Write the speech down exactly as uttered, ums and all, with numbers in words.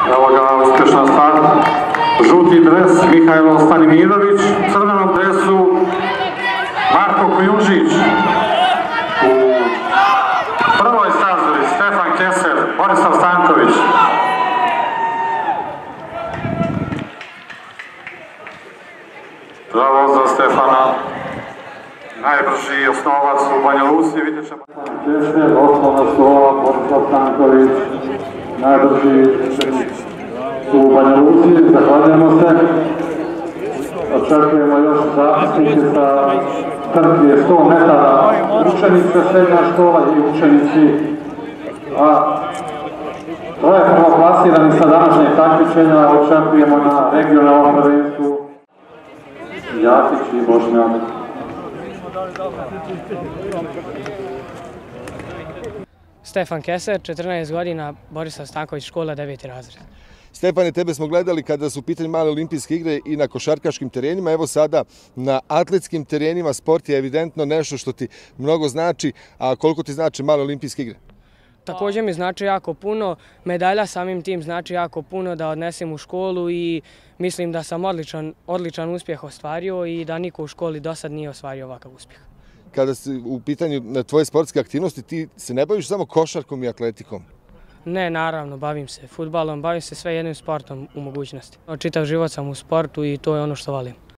Evo ga, uspješan start. Žuti dres Mihajlo Stanimirović, u crvenom dresu Marko Kujundžić. U prvoj stazi Stefan Keser, Borislav Stanković. Bravo za Stefana. Najbrži osnovac u Banja Luci, vidjet ćemo. Keser, osnovna slova, Borislav Stanković. Najbrži u Banja Luci, zahvaljujemo se. Očekujemo još zapisnike sa trke sto metara, učenice srednja škola i učenici. A to je prvoplasirani sa današnjeg takmičenja, očekujemo na regionalnom prvenstvu Jakić i Bošnjak. Stefan Keser, četrnaest godina, Borislav Stanković, škola, deveti razred. Stefane, tebe smo gledali kada su u pitanju male olimpijske igre i na košarkaškim terenima. Evo sada na atletskim terenima. Sport je evidentno nešto što ti mnogo znači. A koliko ti znači male olimpijske igre? Također mi znači jako puno. Medalja samim tim znači jako puno da odnesem u školu i mislim da sam odličan, odličan uspjeh ostvario i da niko u školi do sad nije ostvario ovakav uspjeh. Kada si u pitanju tvoje sportske aktivnosti, ti se ne baviš samo košarkom i atletikom? Ne, naravno, bavim se fudbalom, bavim se sve jednim sportom u mogućnosti. Čitav život sam u sportu i to je ono što volim.